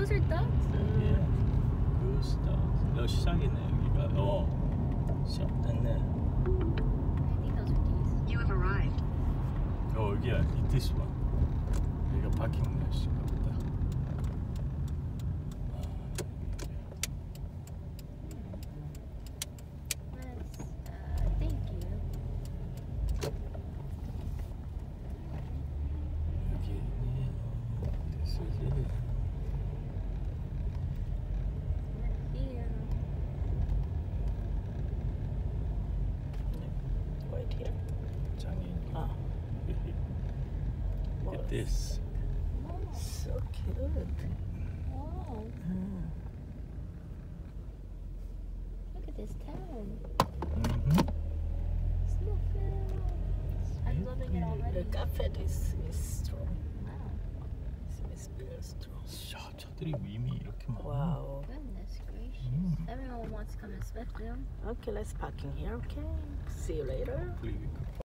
Those are ducks? Yeah. Goose dogs. 너 시작이네 여기가. 시작됐네. I think those are geese. You have arrived. 여기야. This one. 여기가 파킹 날씨인가 보다. Thank you. 여기네. This is it. Here. Right here. 장애인. Ah. Look at this. So cute. Wow. Look at this town. Smoothfield. I'm loving it already. The cafe is strong. Wow. It's very strong. 야, 차들이 이미 이렇게 많아. Wow. Goodness gracious. Everyone wants to come to Smithfield. Okay, let's park in here. Okay. See you later. 그리고